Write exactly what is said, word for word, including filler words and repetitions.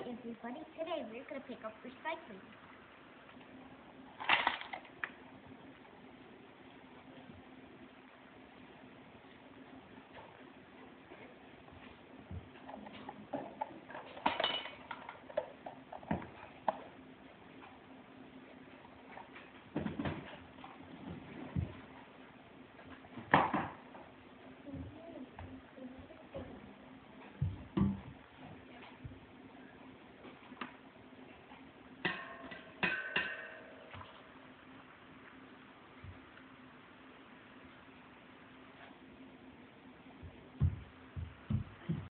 everybody, today we're going to pick up recycling.